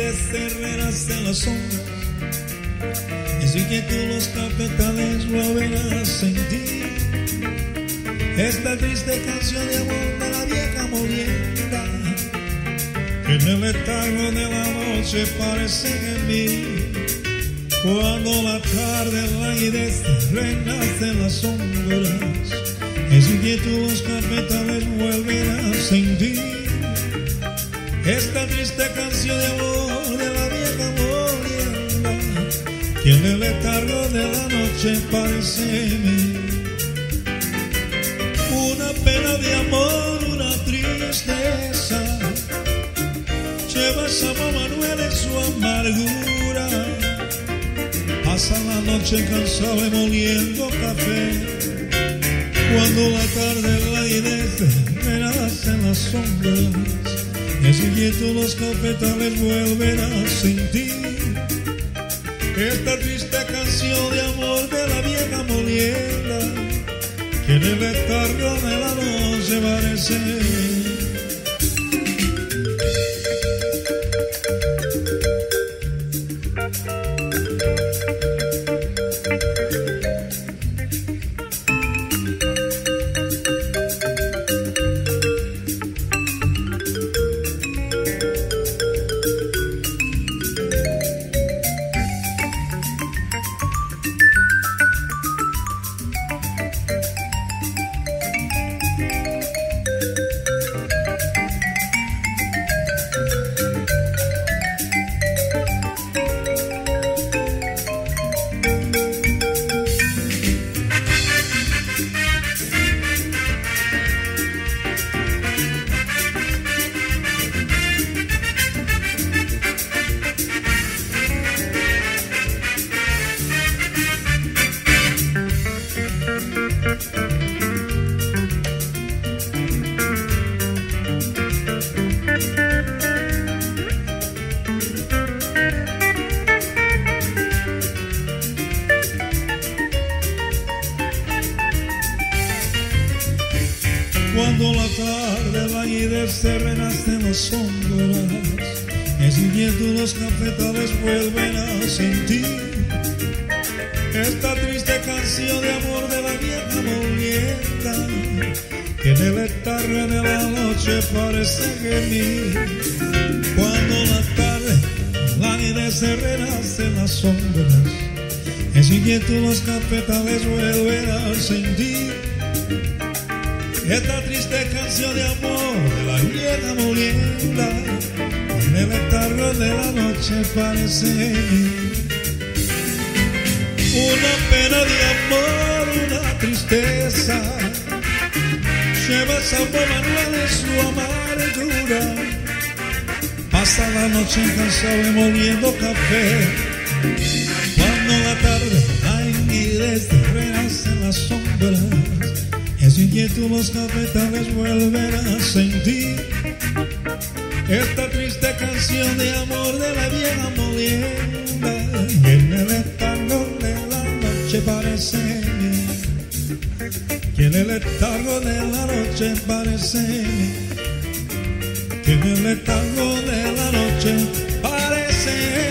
languidece renace en las sombras. Es inquietud los cafetales vuelven a sentir esta triste canción de amor de la vieja molienda, que en el letargo de la noche parece gemir. Cuando la tarde languidece renace en las sombras, es inquietud los cafetales vuelven a sentir esta triste canción de amor de la vieja molienda, que en el letargo de la noche parece gemir. Una pena de amor, una tristeza, lleva a San Manuel en su amargura. Pasa la noche cansado moliendo café. Cuando la tarde languidece renace en las sombras, es inquietud los cafetales vuelven a sentir esta triste canción de amor de la vieja molienda, que en el letargo de la noche parece. Cuando la tarde languidece renace en las sombras, es inquietud los cafetales vuelven a sentir esta triste canción de amor de la vieja molienda, que en el letargo de la noche parece gemir. Cuando la tarde languidece renace en las sombras, es inquietud los cafetales vuelven a sentir esta triste canción de amor de la vieja molienda, en el letargo de la noche parece una pena de amor, una tristeza, lleva a San Manuel en su amargura. Pasa la noche cansado moliendo café. Cuando la tarde languidece renace en las sombras, es inquietud los cafetales vuelven a sentir esta triste canción de amor de la vieja molienda, que en el letargo de la noche parece, que en el letargo de la noche parece, que en el letargo de la noche parece.